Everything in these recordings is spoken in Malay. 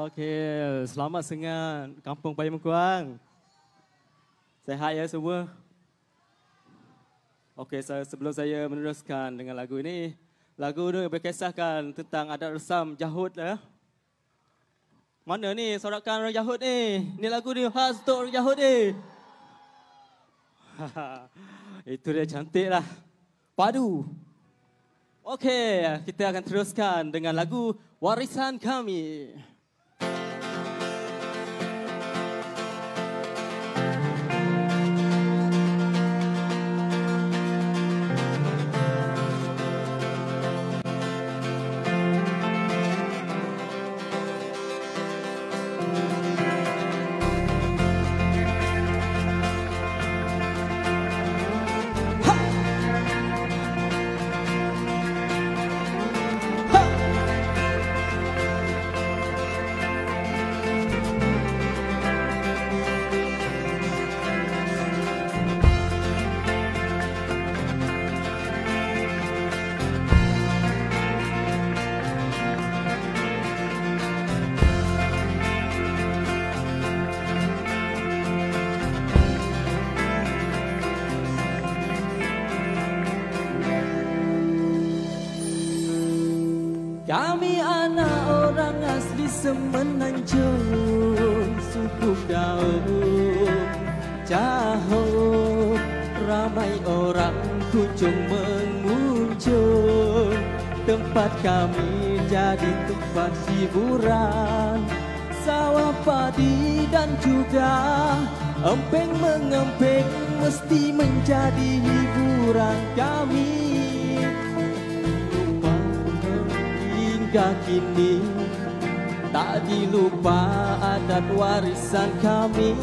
Okey, selamat sengat Kampung Paya Mengkuang. Sehat ya semua? Okey, sebelum saya meneruskan dengan lagu ini, lagu ini berkisahkan tentang adat resam Jahut ya. Mana ni sorakan orang Jahut ni? Ni lagu ni khas untuk orang Jahut ni. Itu dia cantik lah. Padu. Okey, kita akan teruskan dengan lagu Warisan Kami. Kami anak orang asli Semenanjung, suku Daud, Jahut. Ramai orang kunjung mengunjung, tempat kami jadi tempat hiburan. Sawah padi dan juga empeng mengempeng mesti menjadi hiburan kami. Hingga kini tak dilupa adat warisan kami.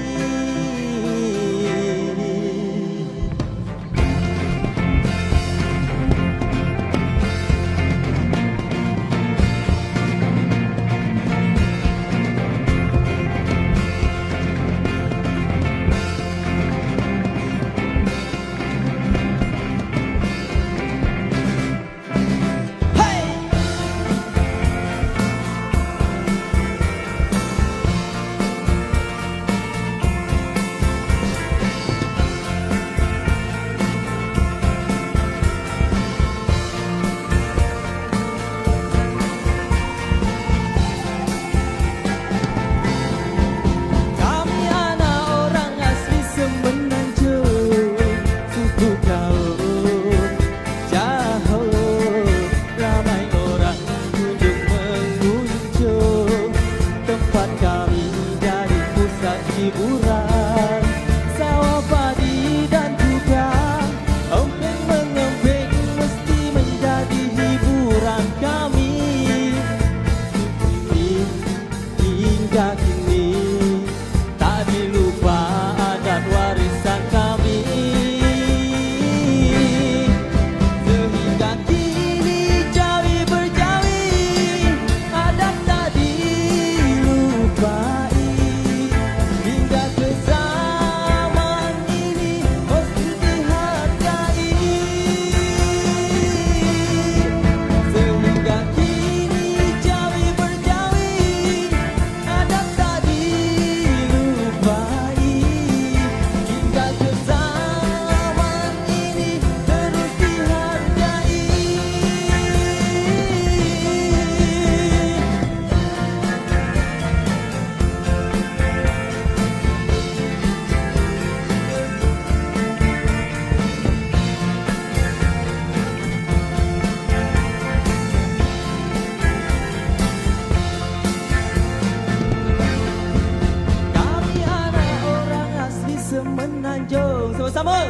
Semenanjung sama-sama.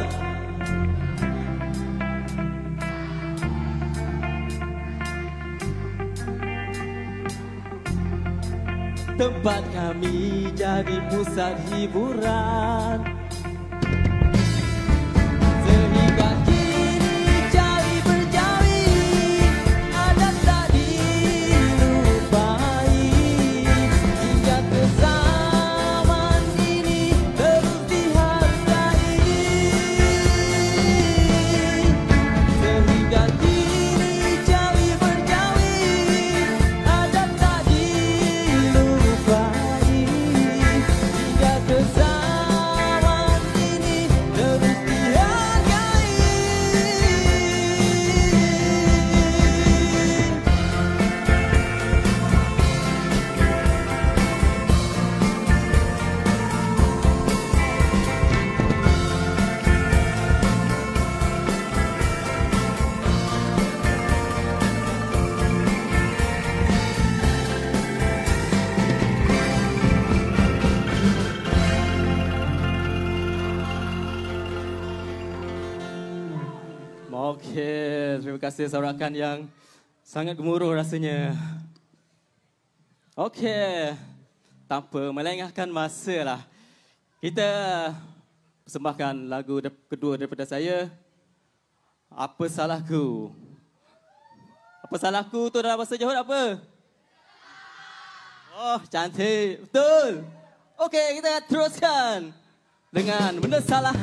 Tempat kami jadi pusat hiburan. Sehingga kini jari berjari, adat tak dilupai. Hingga ke zaman ini terus dihargai. Sehingga kini jari berjari, adat tak dilupai. Okey, terima kasih sorakan yang sangat gemuruh rasanya. Okey, tanpa melengahkan masa lah, kita persembahkan lagu kedua daripada saya, Apa Salahku. Apa salahku tu dalam bahasa Johor apa? Oh, cantik. Betul. Okey, kita teruskan dengan Benda Salah.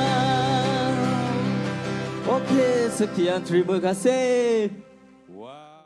Sekian, terima kasih. Wow.